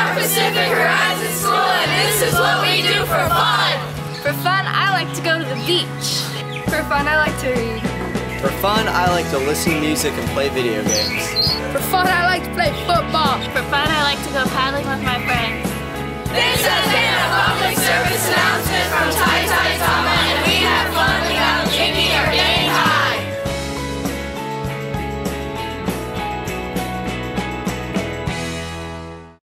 our Pacific Horizon School, and this is what we do for fun. For fun, I like to go to the beach. For fun, I like to read. For fun, I like to listen to music and play video games. For fun, I like to play football. For fun, I like to go paddling with my friends. This has been a public service announcement from TAITAITAMA.